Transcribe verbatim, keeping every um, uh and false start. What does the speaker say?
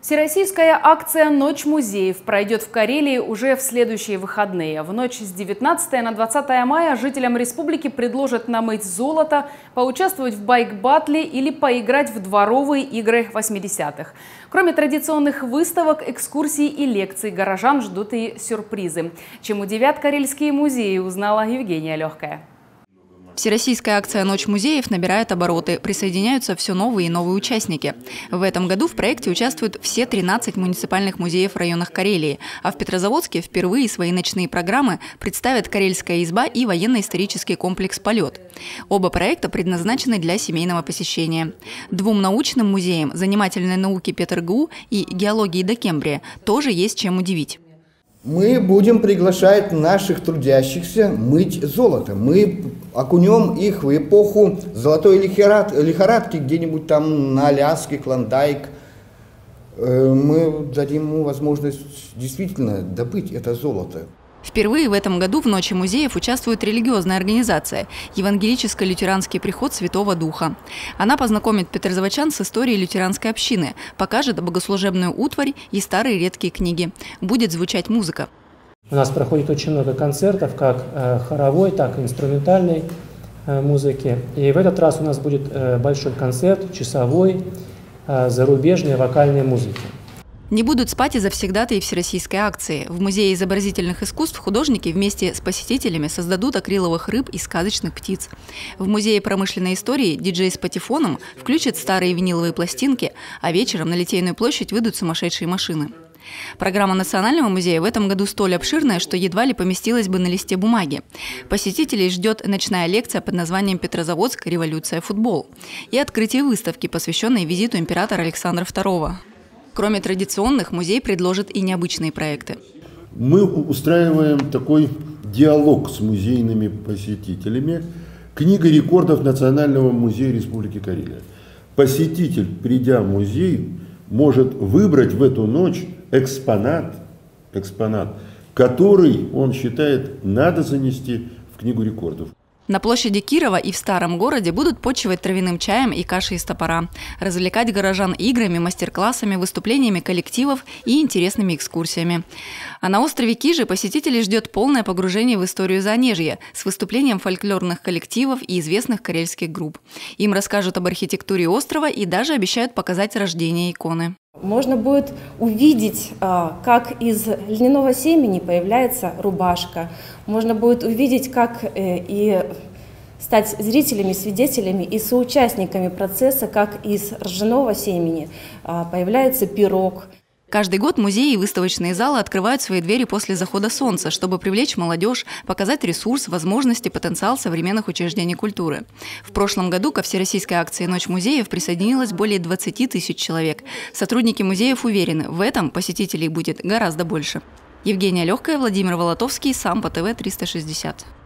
Всероссийская акция «Ночь музеев» пройдет в Карелии уже в следующие выходные. В ночь с девятнадцатого на двадцатое мая жителям республики предложат намыть золото, поучаствовать в байк-баттле или поиграть в дворовые игры восьмидесятых. Кроме традиционных выставок, экскурсий и лекций, горожан ждут и сюрпризы. Чем удивят карельские музеи, узнала Евгения Легкая. Всероссийская акция «Ночь музеев» набирает обороты. Присоединяются все новые и новые участники. В этом году в проекте участвуют все тринадцать муниципальных музеев в районах Карелии. А в Петрозаводске впервые свои ночные программы представят «Карельская изба» и военно-исторический комплекс «Полет». Оба проекта предназначены для семейного посещения. Двум научным музеям «Занимательной науки ПетРГУ» и «Геологии Докембрия» тоже есть чем удивить. Мы будем приглашать наших трудящихся мыть золото. Мы окунем их в эпоху золотой лихорадки где-нибудь там на Аляске, Клондайк. Мы дадим ему возможность действительно добыть это золото. Впервые в этом году в «Ночи музеев» участвует религиозная организация «Евангелическо-лютеранский приход Святого Духа». Она познакомит петрозаводчан с историей лютеранской общины, покажет богослужебную утварь и старые редкие книги. Будет звучать музыка. У нас проходит очень много концертов, как хоровой, так и инструментальной музыки. И в этот раз у нас будет большой концерт часовой зарубежной вокальной музыки. Не будут спать и завсегдатаи всероссийской акции. В Музее изобразительных искусств художники вместе с посетителями создадут акриловых рыб и сказочных птиц. В Музее промышленной истории диджей с патефоном включит старые виниловые пластинки, а вечером на Литейную площадь выйдут сумасшедшие машины. Программа Национального музея в этом году столь обширная, что едва ли поместилась бы на листе бумаги. Посетителей ждет ночная лекция под названием «Петрозаводск. Революция. Футбол» и открытие выставки, посвященной визиту императора Александра второго. Кроме традиционных, музей предложит и необычные проекты. Мы устраиваем такой диалог с музейными посетителями. Книга рекордов Национального музея Республики Карелия. Посетитель, придя в музей, может выбрать в эту ночь экспонат, экспонат, который он считает надо занести в Книгу рекордов. На площади Кирова и в Старом городе будут почивать травяным чаем и кашей из топора, развлекать горожан играми, мастер-классами, выступлениями коллективов и интересными экскурсиями. А на острове Кижи посетителей ждет полное погружение в историю Занежья с выступлением фольклорных коллективов и известных карельских групп. Им расскажут об архитектуре острова и даже обещают показать рождение иконы. Можно будет увидеть, как из льняного семени появляется рубашка. Можно будет увидеть, как и стать зрителями, свидетелями и соучастниками процесса, как из ржаного семени появляется пирог. Каждый год музеи и выставочные залы открывают свои двери после захода солнца, чтобы привлечь молодежь, показать ресурс, возможности, потенциал современных учреждений культуры. В прошлом году ко всероссийской акции «Ночь музеев» присоединилось более двадцати тысяч человек. Сотрудники музеев уверены, в этом посетителей будет гораздо больше. Евгения Легкая, Владимир Волотовский, Самбо ТВ триста шестьдесят.